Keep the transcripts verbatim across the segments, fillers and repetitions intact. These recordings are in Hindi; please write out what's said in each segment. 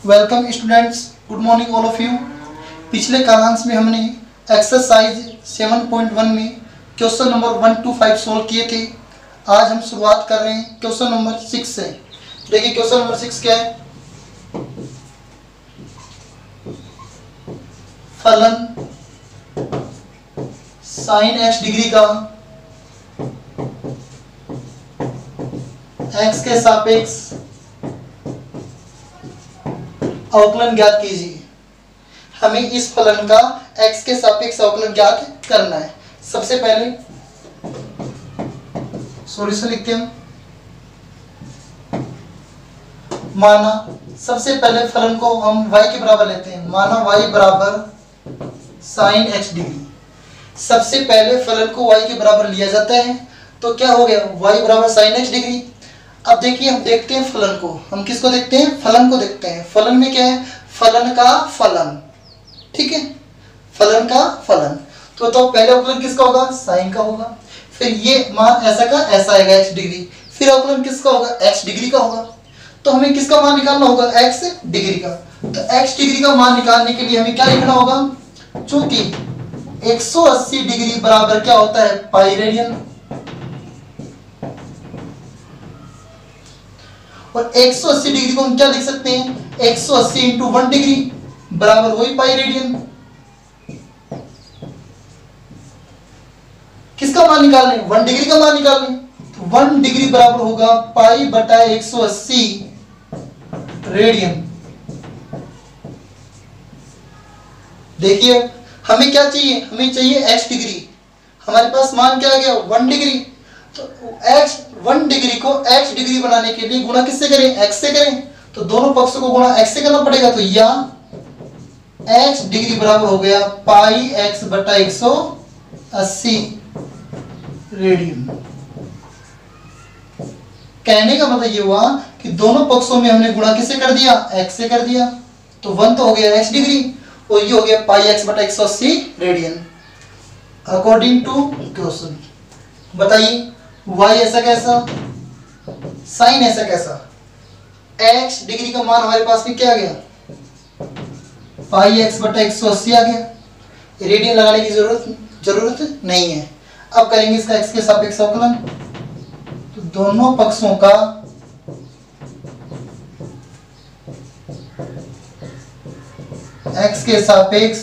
Welcome students, good morning all of you. पिछले कालांश में हमने एक्सरसाइज सेवन पॉइंट वन में question number one two five solve किए थे। आज हम शुरुआत कर रहे हैं क्वेश्चन नंबर सिक्स से। देखिए क्वेश्चन नंबर सिक्स क्या है। फलन साइन एक्स डिग्री का एक्स के सापेक्ष अवकलन ज्ञात कीजिए। हमें इस फलन का x के सापेक्ष अवकलन ज्ञात करना है। सबसे पहले सॉल्यूशन लिखते हैं। माना सबसे पहले फलन को हम y के बराबर लेते हैं। माना y बराबर साइन x डिग्री। सबसे पहले फलन को y के बराबर लिया जाता है तो क्या हो गया, y बराबर साइन x डिग्री। अब देखिए हम देखते हैं फलन को। हम किसको देखते हैं? फलन को देखते हैं। फलन में क्या है? फलन का फलन। ठीक है, फलन का फलन। तो तो पहले अवकलन किसका होगा? साइन का होगा। फिर ये मान ऐसा का ऐसा आएगा x डिग्री। फिर अवकलन किसका होगा? x डिग्री का होगा। तो हमें किसका मान निकालना होगा? x डिग्री का। तो x डिग्री का मान निकालने के लिए हमें क्या लिखना होगा? चूंकि एक सौ अस्सी डिग्री बराबर क्या होता है? Pi radian. और एक सौ अस्सी डिग्री को हम क्या लिख सकते हैं? एक सौ अस्सी इंटू वन डिग्री बराबर वही पाई रेडियन। किसका मान निकालने? वन डिग्री का मान निकालने। तो वन डिग्री बराबर होगा पाई बटा एक सौ अस्सी रेडियन। देखिए हमें क्या चाहिए? हमें चाहिए x डिग्री। हमारे पास मान क्या आ गया? One degree. तो x वन डिग्री को x डिग्री बनाने के लिए गुणा किससे करें? x से करें। तो दोनों पक्षों को गुणा x से करना पड़ेगा। तो या x डिग्री बराबर हो गया पाई x बटा एक सौ अस्सी रेडियन। कहने का मतलब ये हुआ कि दोनों पक्षों में हमने गुणा किससे कर दिया? x से कर दिया। तो वन तो हो गया x डिग्री और ये हो गया पाई x बटा एक सौ अस्सी रेडियन अकॉर्डिंग टू क्वेश्चन। बताइए y ऐसा कैसा, साइन ऐसा कैसा। x डिग्री का मान हमारे पास में क्या आ गया? पाई x बटा एक सौ अस्सी आ गया। रेडियन लगाने की जरूरत जरूरत नहीं है। अब करेंगे इसका x के सापेक्ष अवकलन। तो दोनों पक्षों का x के सापेक्ष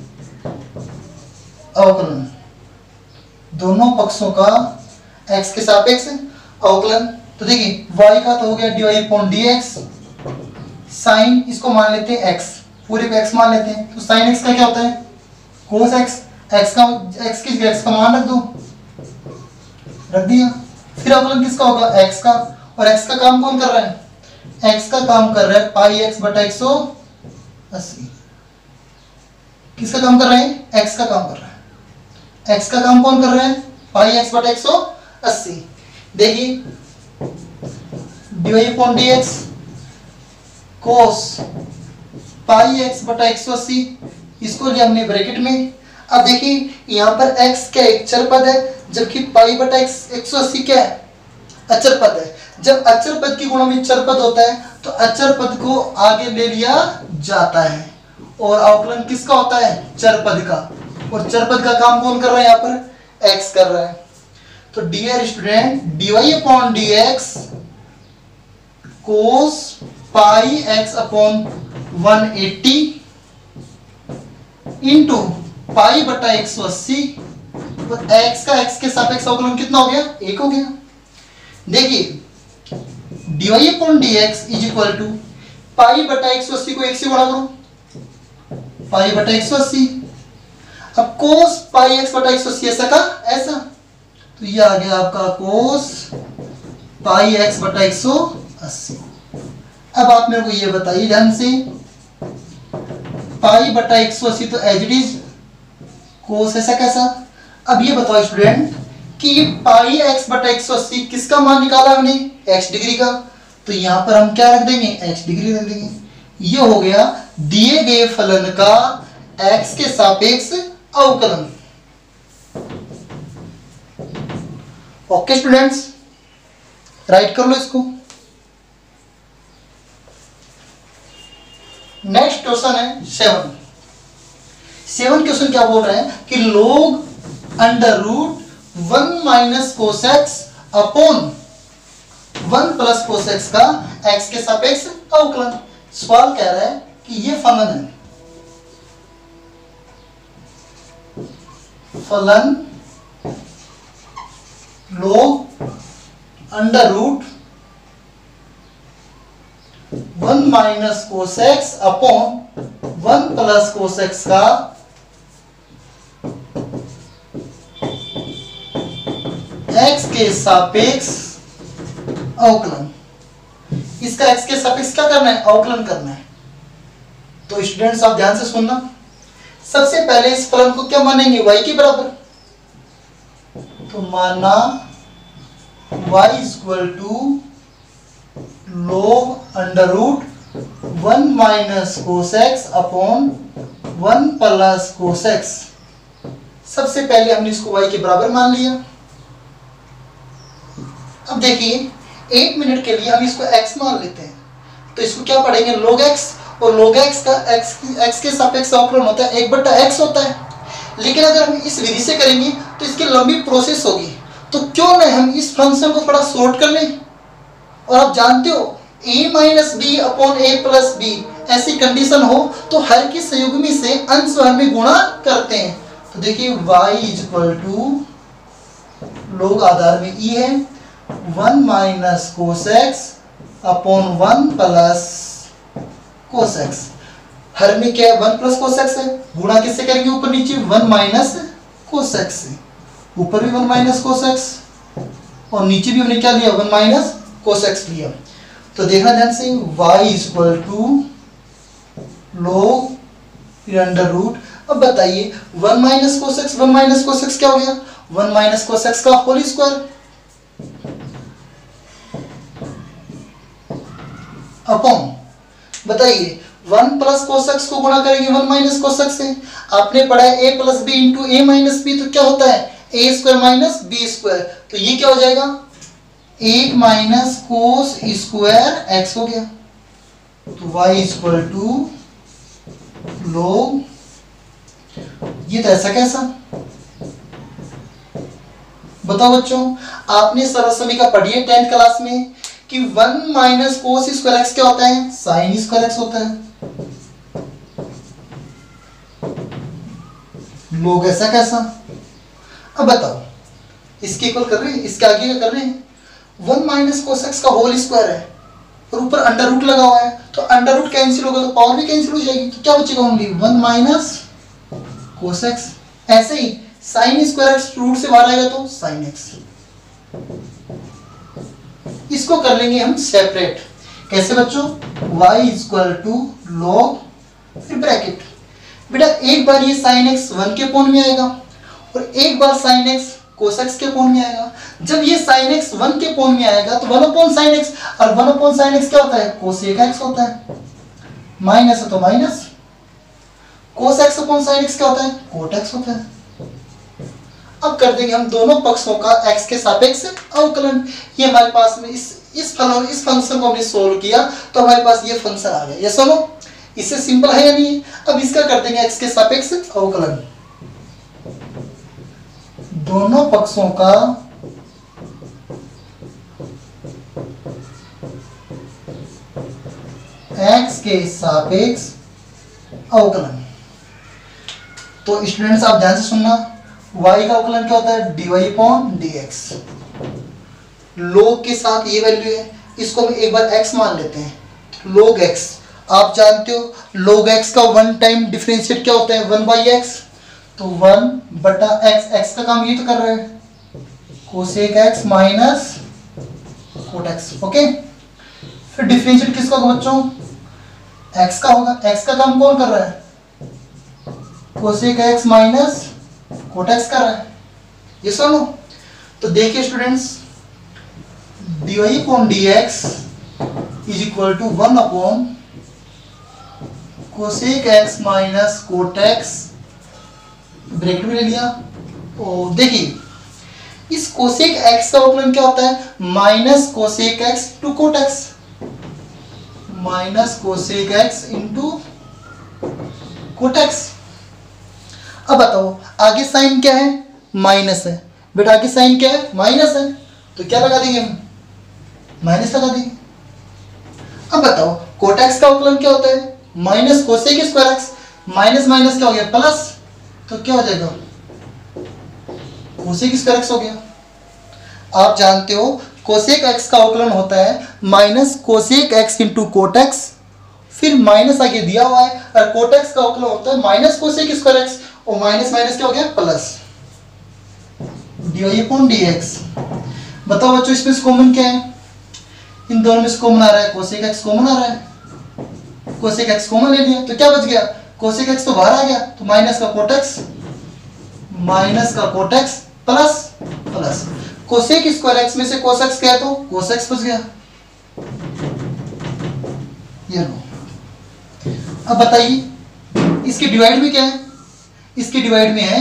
अवकलन। दोनों पक्षों का x के सापेक्ष अवकलन। तो देखिए y का तो हो गया d y upon d x. Sine इसको मान लेते हैं x, पूरे को x मान लेते हैं। तो साइन x का क्या होता है? कोस x। x का x की जगह x का मान रख दो, रख दिया। फिर अवकलन किसका होगा? x का। और x का काम कौन कर रहा है? x का काम कर रहा है पाई x बटा एक सौ अस्सी। किसका काम कर रहे हैं? x का काम कर रहा है। x का काम कौन कर रहा है? पाई x बटा एक सौ अस्सी। देखिए d y upon d x cos pi x बटा एक सौ अस्सी, इसको लिया हमने ब्रैकेट में। अब देखिए यहाँ पर x क्या एक चर पद है, जबकि पाई बटा एक सौ अस्सी क्या है? अचर पद है। जब अचर पद की गुणा में चर पद होता है तो अचर पद को आगे ले लिया जाता है और अवकलन किसका होता है? चर पद का। और चर पद का काम कौन कर रहा है? यहाँ पर x कर रहा है। तो dear student d y upon d x cos pi x upon one eighty into pi बटा एक सौ अस्सी। तो x का x के सापेक्ष अवकलन कितना हो गया? एक हो गया। देखिए d y upon d x is equal to pi बटा एक सौ अस्सी को एक से गुणा करो, पाई बटा एक सौ अस्सी। अब कोस पाई एक्स बटा एक सौ अस्सी ऐसा का ऐसा, तो ये आ गया आपका कोस पाई एक्स बटा एक सौ अस्सी। अब आप मेरे को ये बताइए ध्यान से, पाई बटा एक सौ अस्सी तो एज इट इज कोस ऐसा कैसा। अब ये बताओ स्टूडेंट कि पाई एक्स बटा एक सौ अस्सी किसका मान निकाला हमने? x डिग्री का। तो यहां पर हम क्या रख देंगे? x डिग्री रख देंगे। ये हो गया दिए गए फलन का x के सापेक्ष अवकलन। ओके स्टूडेंट्स, राइट कर लो इसको। क्वेश्चन है सेवन। सेवन क्वेश्चन क्या बोल रहे हैं कि log under root one minus cosec x upon one plus cosec x का x के सापेक्ष अवकलन। सवाल कह रहा है कि ये फलन है, फलन log under root one minus cosec x upon one plus cosec x का x के सापेक्ष अवकलन। इसका x के सापेक्ष क्या करना है? अवकलन करना है। तो स्टूडेंट्स आप ध्यान से सुनना। सबसे पहले इस फलन को क्या मानेंगे? y के बराबर। तो माना y is equal to log under root one minus cosec x upon one plus cosec x. सबसे पहले हमने इसको y के बराबर मान लिया। अब देखिए एक मिनट के लिए हम इसको x मान लेते हैं, तो इसको क्या पढ़ेंगे? log x, और log x का x, x के सापेक्ष अवकलन होता है एक बट्टा x होता है। लेकिन अगर हम इस विधि से करेंगे तो इसकी लंबी प्रोसेस होगी, तो क्यों न हम इस फंक्शन को थोड़ा शॉर्ट कर लें। और आप जानते हो a minus b upon a plus b ऐसी कंडीशन हो तो हर की संयुग्मी से अंश हर में गुणा करते हैं। तो देखिए y is equal to log आधार में e है one minus cosec x upon one plus cosec x. हर में क्या है? वन प्लस कोसेक्स है। गुणा किससे करेंगे? ऊपर नीचे वन माइनस कोसेक्स से। ऊपर भी वन माइनस कोसेक्स और नीचे भी हमने क्या लिया? वन माइनस कोसेक्स लिया। तो देखना ध्यान से y is equal to log under root. अब बताइए one minus cosec x one minus cosec x क्या हो गया? वन माइनस कोसेक्स का होल स्क्वायर अपॉन, बताइए वन प्लस कोसेक्स को गुणा करेंगे वन माइनस कोसेक्स से। आपने पढ़ा है a plus b into a minus b, तो क्या होता है? A square minus b square. तो ये क्या हो जाएगा? एक माइनस कोस स्क्वायर एक्स हो गया। तो y is equal to log, ये तो ऐसा कैसा? बताओ बच्चों, आपने सरलसमीका पढ़ी है टेंथ क्लास में कि one minus cos square x क्या होता है? साइन स्क्वायर एक्स होता है। लोग ऐसा कैसा? अब बताओ, इसके इक्वल कर रहे हैं, इसके आगे क्या कर रहे हैं? वन माइनस कोस एक्स का होल स्क्वायर है और ऊपर अंडर रूट लगा हुआ है, तो अंडर रूट कैंसिल होगा तो पावर भी कैंसिल हो जाएगी। तो क्या बचेगा? Only one minus cos x. ऐसे ही साइन स्क्वायर एक्स रूट से बाहर आएगा तो साइन एक्स। इसको कर लेंगे हम सेपरेट। कैसे बच्चों? y is equal to log फिर ब्रैकेट। बेटा एक बार ये sin x वन के कोण में आएगा और एक बार sin x cos x के कोण में आएगा। जब ये sin x वन के कोण में आएगा तो वन अपॉन sin x, और वन अपॉन sin x क्या होता है? cosec x होता है। माइनस है तो minus, cos x upon sin x क्या होता है? cot x होता है। अब कर देंगे हम दोनों पक्षों का x के सापेक्ष अवकलन। ये हमारे पास में इस इस फलन इस फंक्शन को हमने सोल्व किया तो हमारे पास ये फंक्शन आ गया। ये सुनो, इससे सिंपल है या नहीं? अब इसका कर देंगे x के सापेक्ष अवकलन। दोनों पक्षों का x के सापेक्ष अवकलन। तो स्टूडेंट्स आप ध्यान से सुनना, y का अवकलन क्या होता है? dy upon dx। log के साथ ये वैल्यू है, इसको हम एक बार x मान लेते हैं। log x, आप जानते हो log x का वन टाइम डिफरेंशिएट क्या होता है? One by x. तो वन बटा x, x का काम ये तो कर रहा है cosec x minus cot x। Okay, फिर डिफरेंशिएट किसका होगा बच्चों? x का होगा। x का काम कौन कर रहा है? cosec x minus cot x कर रहा है। ये सुनो, तो देखिए students, dy upon dx is equal to one upon cosec x minus cot x, bracket में ले लिया। और देखिए इस cosec x का अवकलन क्या होता है? Minus cosec x to cot x, minus cosec x into cot x. अब बताओ आगे साइन क्या है, माइनस है। बेटा आगे साइन क्या है, माइनस है, तो क्या लगा देंगे हम, माइनस लगा देंगे। अब बताओ कोटेक्स का अवकलन क्या होता है, minus cosec square x. Minus minus क्या हो गया, प्लस, तो क्या हो जाएगा, कोसेक स्क्वायर एक्स हो गया। आप जानते हो कोसेक एक्स का अवकलन होता है minus cosec x into cot x, फिर माइनस आगे दिया हुआ है, और कोटेक्स का अवकलन होता है माइनस कोसेक स्क्वायर एक्स, और माइनस माइनस क्या हो गया, plus d y upon d x. बताओ बच्चों इसमें कॉमन क्या है, इन दोनों में से कॉमन आ रहा है, कोसेक एक्स कॉमन आ रहा है, कोसेक एक्स कॉमन ले लिया तो क्या बच गया, कोसेक एक्स तो बाहर आ गया, तो माइनस का कोटेक्स, माइनस का cot x plus plus cosec square x में से कोसेक्स गया तो कोसेक्स बच गया। ये लो। अब बताइए इसके डिवाइड में क्या है, इसके डिवाइड में है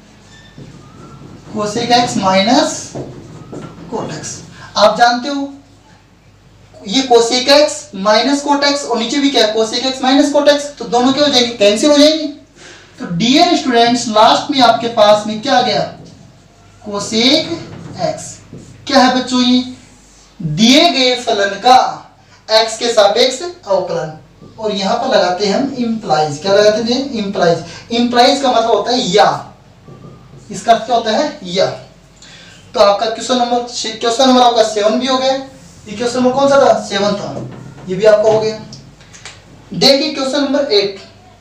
कोसेक एक्स माइनस कोटेक्स। आप जानते हो ये कोसेक एक्स माइनस कोटेक्स और नीचे भी क्या है, कोसेक एक्स माइनस कोटेक्स, तो दोनों क्या हो जाएंगे, कैंसिल हो जाएंगे। तो डियर स्टूडेंट्स लास्ट में आपके पास में क्या आ गया, कोसेक एक्स। क्या है बच्चों, ये दिए गए फलन का एक्स के सापेक्ष अवकलन, और यहां पर लगाते हैं हम इंप्लाइज। क्या लगाते हैं, इंप्लाइज। इंप्लाइज का मतलब होता है या, इसका अर्थ क्या होता है, या। तो आपका क्वेश्चन नंबर क्वेश्चन नंबर आपका सेवन भी हो गया। ये क्वेश्चन नंबर कौन सा था, सेवन था, ये भी आपका हो गया। देखिए question number eight,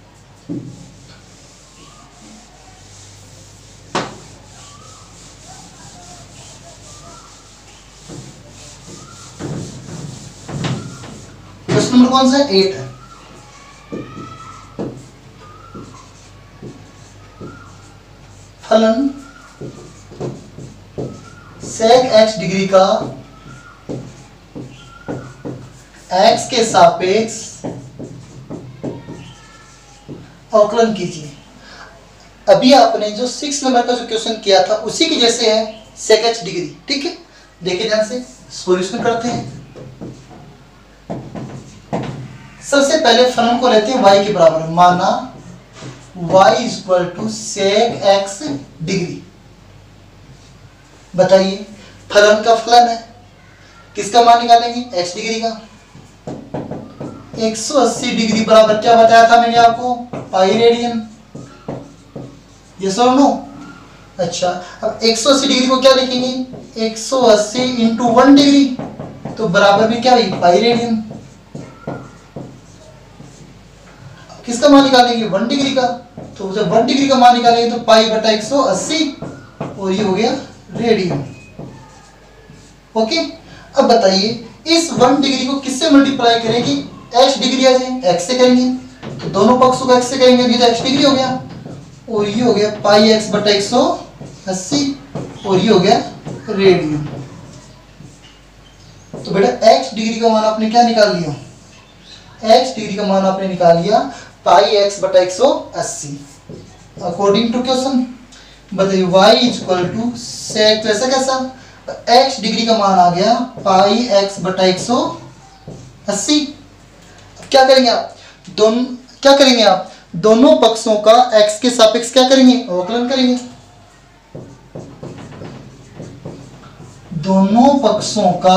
question number कौन सा है, एट है। फलन सेक एक्स डिग्री का एक्स के सापेक्ष अवकलन कीजिए। अभी आपने जो सिक्स नंबर का जो क्वेश्चन किया था उसी की जैसे है, सेक एक्स डिग्री। ठीक है, देखिए ध्यान से सॉल्यूशन करते हैं। सबसे पहले फलन को लेते हैं y के बराबर, माना y is equal to sec x degree. बताइए फलन का फलन है, किसका मान निकालेंगे, x डिग्री का। एक सौ अस्सी डिग्री बराबर क्या बताया था मैंने आपको, पाई रेडियन। ये सो नो, अच्छा अब एक सौ अस्सी डिग्री को क्या लिखेंगे, एक सौ अस्सी इंटू वन डिग्री, तो बराबर में क्या हुई, पाई रेडियन। किसका मान निकालेंगे, वन डिग्री का, तो जब वन डिग्री का मान निकालेंगे तो पाई बटा एक सौ अस्सी, और ये हो गया रेडियन। ओके, अब बताइए इस वन डिग्री को किससे मल्टीप्लाई करेंगे, एक्स डिग्री आ जाए, एक्स से करेंगे, तो दोनों पक्षों को एक्स से करेंगे, ये तो एक्स डिग्री हो गया, और ये हो गया पाई एक्स बटा एक सौ अस्सी, और ये हो गया रेडियन। तो बेटा एक्स डिग्री का मान आपने क्या निकाल लिया, एक्स डिग्री का मान आपने निकाल लिया पाई एक्स बटा एक सौ अस्सी अकॉर्डिंग टू क्वेश्चन। बताइए y is equal to sec, ऐसा कैसा, x डिग्री का मान आ गया पाई x बटा एक सौ अस्सी। अब क्या करेंगे आप, दोनों क्या करेंगे आप, दोनों पक्षों का x के सापेक्ष क्या करेंगे, अवकलन करेंगे। दोनों पक्षों का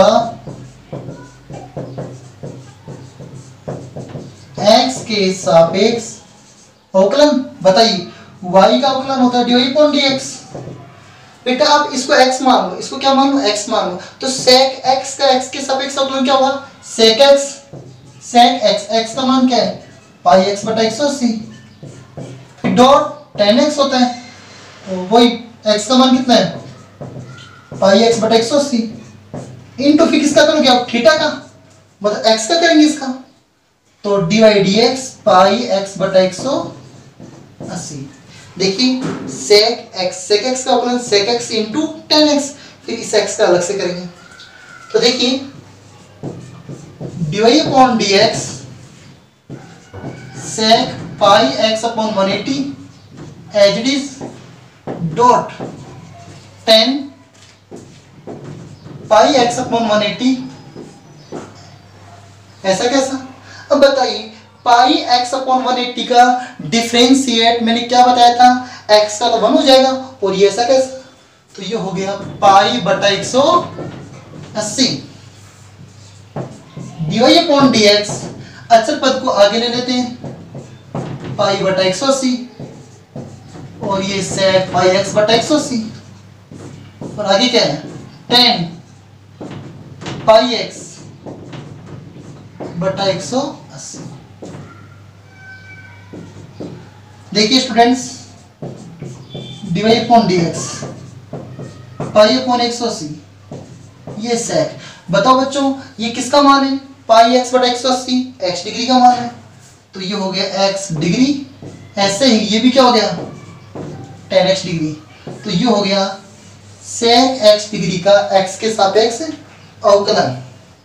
x के सापेक्ष अवकलन। बताइए y का अवकलन होता है d y upon d x. बेटा आप इसको x मान लो, इसको क्या मान लो, x मान लो, तो sec x का x के सापेक्ष अवकलन क्या होगा, sec x, sec x, x का मान क्या है, पाई x बटा एक सौ अस्सी, फिर डॉट tan x होता है, तो वही x का मान कितना है, पाई x बटा एक सौ अस्सी, इनटू फिर किसका करोगे आप, थीटा का, मतलब x का करेंगे इसका, तो d y d x pi x बटा एक सौ अस्सी। देखिए सेक एक्स, सेक एक्स का अवकलन sec x into tan x, फिर इस एक्स का अलग से करेंगे। तो देखिए d y upon d x sec pi x upon one eighty as it is dot tan pi x upon one eighty, ऐसा कैसा। अब बताइए pi x upon one eighty का डिफरेंशिएट मैंने क्या बताया था, एक्स का तो वन हो जाएगा और ये ऐसा कैसे, तो ये हो गया पाई बटा एक सौ अस्सी डी अपॉन डी एक्स। अचल पद को आगे ले लेते हैं, पाई बटा एक सौ अस्सी और ये सेक पाई एक्स बटा एक सौ अस्सी और आगे क्या है टेन पाई एक्स बटा एक सौ अस्सी। देखिए students, d upon d x pi upon एक सौ अस्सी, ये सेक। बताओ बच्चों ये किसका मान है, पाई एक्स बटा एक सौ अस्सी एक्स डिग्री का मान है, तो ये हो गया एक्स डिग्री। ऐसे ही ये भी क्या हो गया टेन एक्स डिग्री, तो ये हो गया सेक एक्स डिग्री का एक्स के सापेक्ष अवकलन।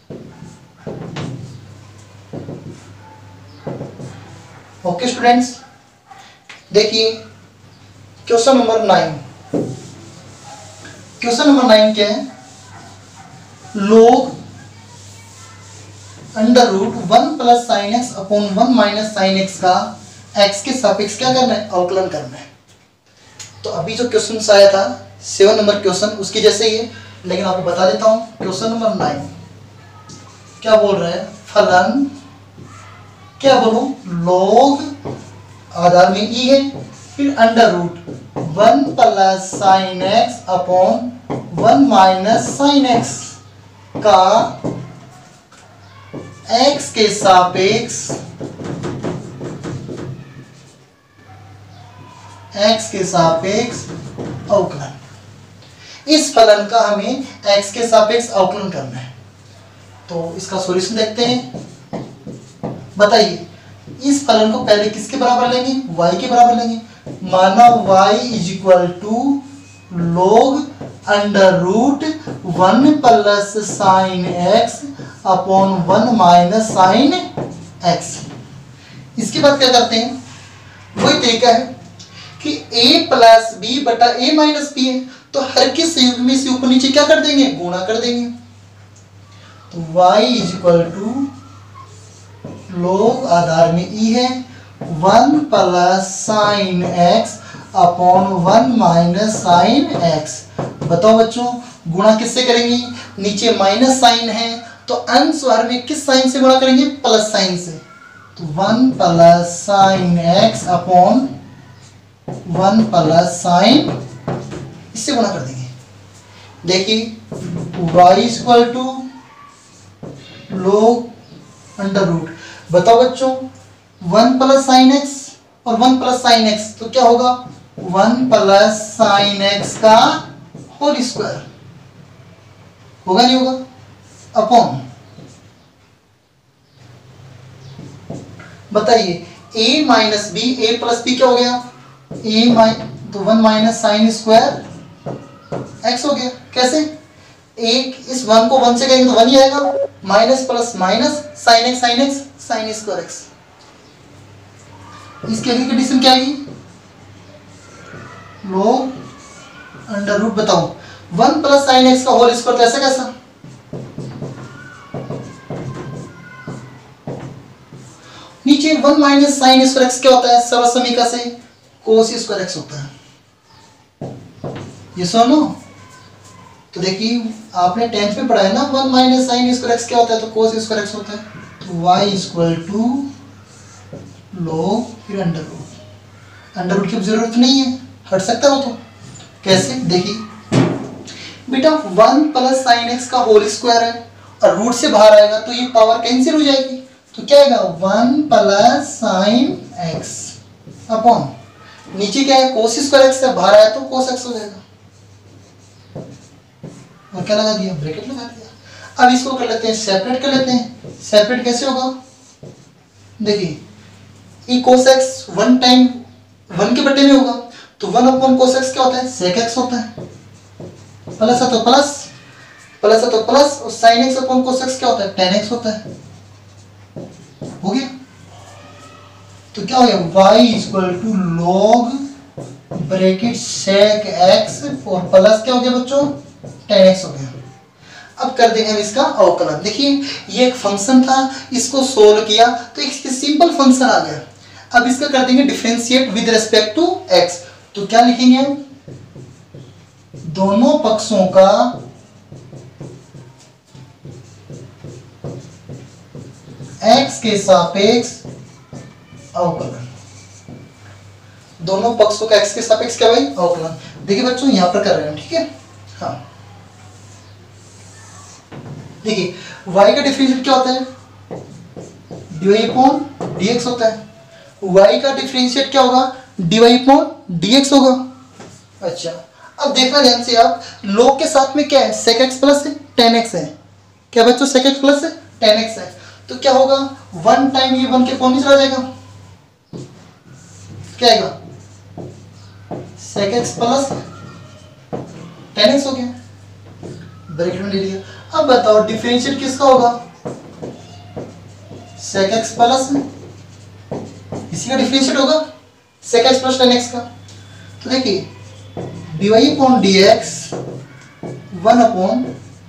ओके स्टूडेंट्स, देखिए question number nine. Question number nine क्या है, log under root one plus sine x upon one minus sine x का एक्स के सापेक्ष क्या करना है, अवकलन करना है। तो अभी जो क्वेश्चन आया था सेवन नंबर क्वेश्चन उसकी जैसे ही है, लेकिन आपको बता देता हूं क्वेश्चन नंबर नाइन क्या बोल रहा है, फलन क्या बोलो लॉग आधार में ई है, फिर under root one plus sine x upon one minus sine x का एक्स के सापेक्ष एक्स के सापेक्ष अवकलन। इस फलन का हमें एक्स के सापेक्ष अवकलन करना है, तो इसका सॉल्यूशन देखते हैं। बताइए इस फलन को पहले किसके बराबर लेंगे, y के बराबर लेंगे। माना y is equal to log under root one plus sine x upon one minus sine x. इसके बाद क्या करते हैं, वही तरीका है कि a प्लस बी बटा a माइनस बी है, तो हर के संयुग्म में से ऊपर नीचे क्या कर देंगे, गुणा कर देंगे। तो y is equal to log आधार में e है one plus sine x upon one minus sine x. बताओ बच्चों गुणा किससे करेंगे, नीचे माइनस साइन है तो अंश और में किस साइन से गुणा करेंगे, प्लस साइन से। तो one plus sine x upon one plus sine, इससे गुणा कर देंगे। देखिए y is equal to log under root, बताओ बच्चों वन प्लस साइन एक्स और वन प्लस साइन एक्स, तो क्या होगा वन प्लस साइन एक्स का होल स्क्वायर, होगा नहीं होगा, अपॉन बताइए a minus b, a plus b क्या हो गया, a माइ तो one minus sine square x हो गया। कैसे, एक इस वन को वन से करेंगे तो वन ही आएगा, minus plus minus sine x sine x sine square x. इसके अगली कंडीशन क्या आएगी, लॉग अंडर रूट, बताओ वन प्लस साइन एक्स का होल स्क्वायर, कैसे कैसा, नीचे one minus sine square x क्या होता है, सरल समीकरण से कोस स्क्वायर एक्स होता है, ये सुनो। तो देखिए आपने टेंथ में पढ़ा है ना, one minus sine square x क्या होता है, तो कोस स्क्वायर एक्स होता है। तो y इक्वल टू लॉग फिर अंडर रूट, अंडर रूट की जरूरत नहीं है, हट सकता हो तो कैसे, देखिए बेटा वन प्लस साइन एक्स का होल स्क्वायर है और रूट से बाहर आएगा तो ये पावर कैंसिल हो जाएगी, तो क्या आएगा one plus sine x upon नीचे क्या है कोस स्क्वायर एक्स से बाहर आया तो कोस एक्स हो जाएगा, और क्या लगा दिया, ब्रैकेट लगा दिया। अब इसको कर लेते हैं सेपरेट कर लेते हैं, सेपरेट कैसे होगा, देखिए e cos x one time one के बटे में होगा, तो वन अपॉन कोस एक्स क्या होता है, सेक एक्स होता है, प्लस है तो प्लस, प्लस है तो प्लस, और sine x upon cos x क्या होता है, टेन एक्स होता है, हो गया। तो क्या हो गया y equal to log bracket sec x और प्लस क्या हो गया बच्चों टेन एक्स हो गया। अब कर देंगे हम इसका अवकलन। देखिए ये एक फंक्शन था, इसको सोल्व किया तो एक सिंपल फंक्शन आ गया। अब इसका कर देंगे differentiate with respect to x. तो क्या लिखेंगे हम, दोनों पक्षों का एक्स के सापेक्ष अवकलन। दोनों पक्षों का एक्स के सापेक्ष क्या भाई, अवकलन। देखिए बच्चों यहां पर कर रहे हैं, ठीक है। हाँ देखिए y का डिफरेंशिएट क्या होता है, dy अपॉन dx होता है। y का डिफरेंशिएट क्या होगा, dy अपॉन dx होगा। अच्छा अब देखना ध्यान से आप, log के साथ में क्या है, sec x plus tan x है। क्या बच्चों, sec x plus tan x है। तो क्या होगा, वन टाइम ये वन के कौन में चला जाएगा, क्या आएगा, sec x plus tan x हो गया, ब्रैकेट में ले लिया। अब बताओ डिफरेंशिएट किसका होगा, sec x प्लस, इसी का डिफरेंशिएट होगा sec x plus tan x का। तो देखिए dy upon dx one upon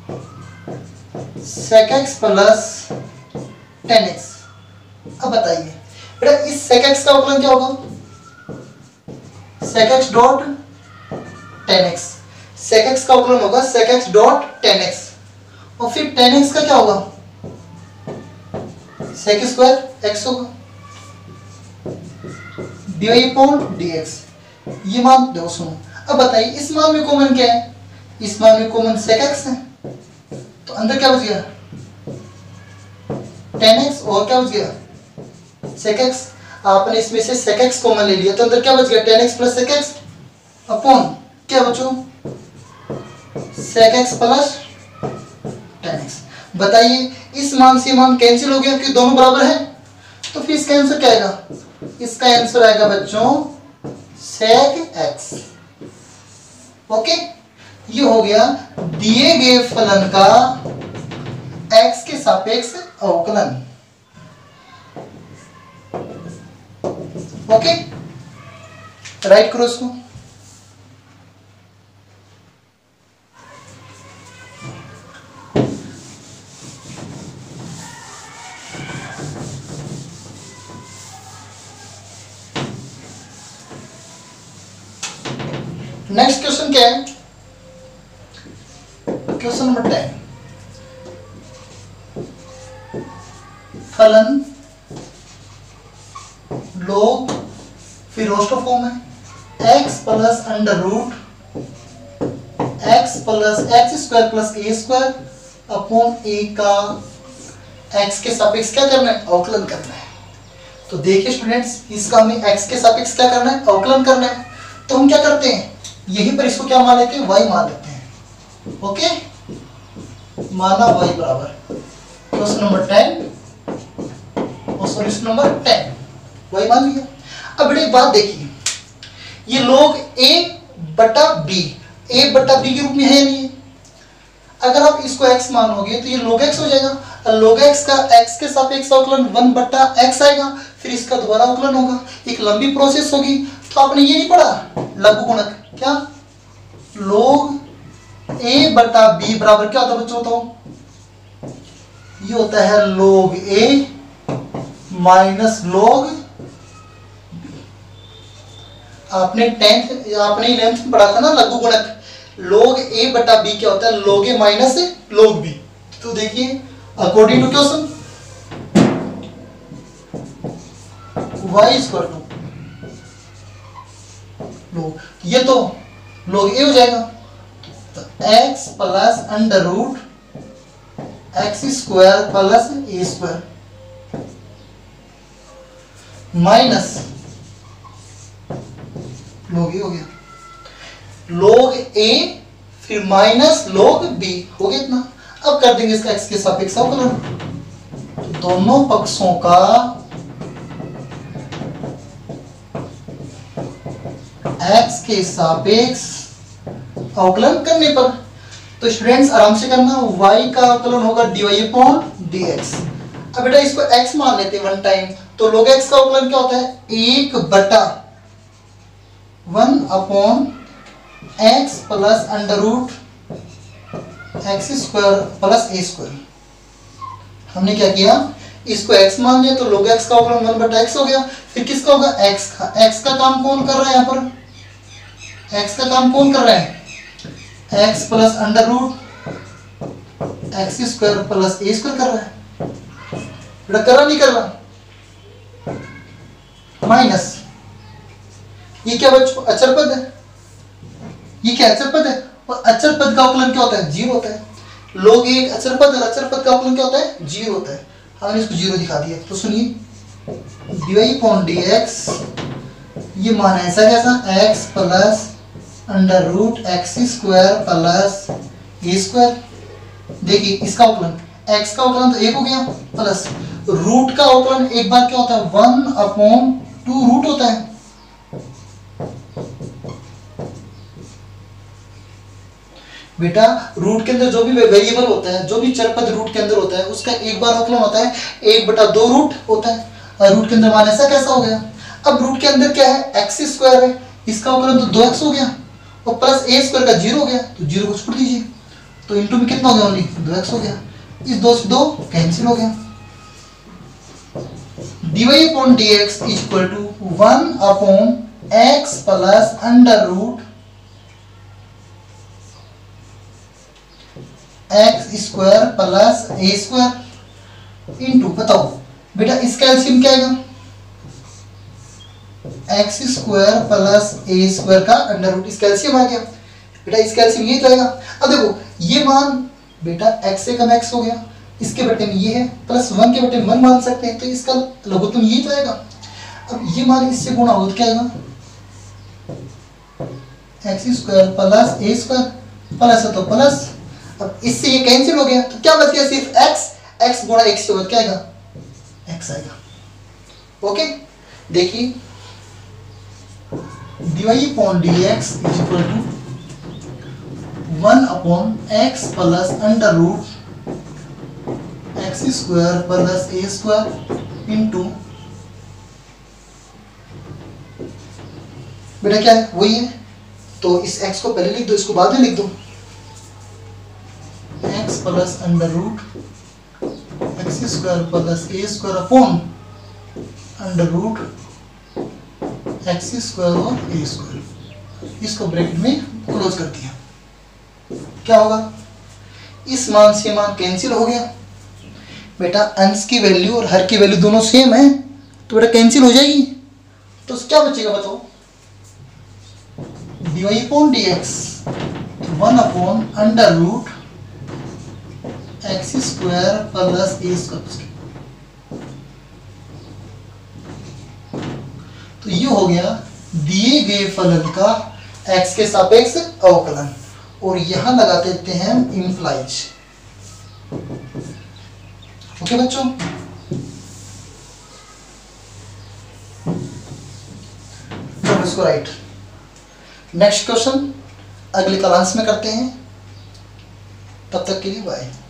sec x plus tan x। अब बताइए बेटा इस sec x का अवकलन क्या होगा, sec x dot tan x। sec x का अवकलन होगा sec x dot tan x, और फिर tan x का क्या होगा, sec स्क्वायर x होगा, dy अपॉन dx। ये मान दो, सुनो। अब बताइए इस मान में कॉमन क्या है, इस मान में कॉमन sec x है, तो अंदर क्या बच गया, tan x, और क्या बच गया sec x। आपने इसमें से sec x कॉमन ले लिया तो अंदर क्या बच गया, tan x plus sec x upon क्या बचो, sec x plus tan x। बताइए इस मान से मान कैंसिल हो गया कि दोनों बराबर है, तो फिर इसका आंसर क्या आएगा, इसका आंसर आएगा बच्चों sec x। ओके, ये हो गया दिए गए फलन का x के सापेक्ष अवकलन। ओके, राइट करो इसको। नेक्स्ट क्वेश्चन क्या है, क्वेश्चन नंबर टेन। फलन log, फिर रोस्टर फॉर्म है x plus under root x plus x square plus a square upon a का x के सापेक्ष क्या करना है, अवकलन करना है। तो देखिए स्टूडेंट्स, इसका हमें x के सापेक्ष क्या करना है, अवकलन करना है। तो हम क्या करते हैं, यहीं पर इसको क्या मान लेते हैं, y मान लेते हैं। ओके, माना y बराबर क्वेश्चन नंबर टेन और सॉल्यूशन नंबर टेन, y मान लिया। अब एक बात देखिए, ये log a बटा b, a बटा b के रूप में है या नहीं है। अगर आप इसको x मानोगे तो ये log x हो जाएगा, log x का x के सापेक्ष अवकलन वन बटा x आएगा, फिर इसका दोबारा अवकलन होगा, एक लंबी प्रोसेस होगी। तो आपने ये नहीं पढ़ा लघु गुणक, क्या log a बटा b बराबर क्या होता है बच्चों, बताओ, ये होता है log a minus log b। आपने टेंथ आपने इलेवेंथ में पढ़ा था ना लघु गुणक, log a बटा b क्या होता है, log a minus log b। तो देखिए according to question y equal to log, ये तो log a हो जाएगा, तो x plus under root x square plus a square minus log a हो गया, log a फिर माइनस log b हो गया इतना। अब कर देंगे इसका x के सापेक्ष अवकलन, तो दोनों पक्षों का x के सापेक्ष अवकलन करने पर, तो स्टूडेंट्स आराम से करना, y का अवकलन होगा dy अपॉन dx। अब बेटा इसको x मान लेते हैं वन टाइम, तो log x का अवकलन क्या होता है, एक बटा one upon x plus under root x square plus a square. हमने क्या किया, इसको x मान लिया तो log x का अवकलन वन बटा x हो गया। फिर किसका होगा, x का। x का काम कौन कर रहा है यहाँ पर, x का काम कौन कर रहा है, x plus under root x square plus a square कर रहा है। बेटा कर रहा नहीं कर रहा, माइनस ये क्या बच्चों, अचर पद है, ये क्या अचर पद है, और अचर पद का अवकलन क्या होता है, जीरो होता है। लोग एक अचर पद और अचर पद का अवकलन क्या होता है, जीरो होता है। हमने इसको जीरो दिखा दिया। तो सुनिए, dy अपॉन dx, ये मान ऐसा कैसा, x plus under root x square plus a square. देखिए इसका अवकलन, x का अवकलन तो एक हो गया, प्लस रूट का अवकलन एक बार क्या होता है, वन अपॉन टू रूट होता है। बेटा रूट के अंदर जो भी वेरिएबल होता है, जो भी चर पद रूट के अंदर होता है, उसका एक बार अवकलन होता है एक बटा दो रूट होता है। और रूट के अंदर मान ऐसा कैसा हो गया। अब रूट के अंदर क्या है, एक्स स्क्वायर है, इसका अवकलन तो दो एक्स हो गया, और प्लस ए स्क्वायर का जीरो हो गया, तो जीरो को छोड़ दीजिए, तो इंटू में कितना हो गया, ओनली दो एक्स हो गया। इस दो से दो कैंसिल हो गया। dy upon dx is equal to one upon x plus under root x square plus a square into, बताओ बेटा इसका एलसीएम क्या आएगा, x square plus a square का अंडर रूट, इसका एलसीएम आ गया। बेटा इसका एलसीएम ये तो आएगा। अब देखो ये मान बेटा x से कम x हो गया, इसके बटे में ये है, प्लस वन के बटे में वन मान सकते हैं, तो इसका लघुत्तम ये तो आएगा। अब ये मान इससे गुणा हो तो क्या आएगा, x square plus a square, plus है तो प्लस, अब इससे ये कैंसिल हो गया, तो क्या बच गया, सिर्फ x, x गुणा x से होगा क्या आएगा, x आएगा। ओके, देखिए dy upon dx is equal to one upon x plus under root x square plus a square into, बेटा क्या है, वही है, तो इस x को पहले लिख दो, इसको बाद में लिख दो, x plus under root x square plus a square upon under root x square और ए स्क्वायर, इसको ब्रैकेट में क्लोज कर दिया। क्या होगा, इस मान से मान कैंसिल हो गया। बेटा अंश की वैल्यू और हर की वैल्यू दोनों सेम है, तो बेटा कैंसिल हो जाएगी, तो क्या बचेगा बताओ, dy upon dx one upon under root x square plus a square, तो ये हो गया दिए गए फलन का x के सापेक्ष अवकलन, और यहां लगा देते हैं इंप्लाइज। ओके बच्चों, चलो इसको राइट। नेक्स्ट क्वेश्चन अगले क्लास में करते हैं, तब तक के लिए बाय।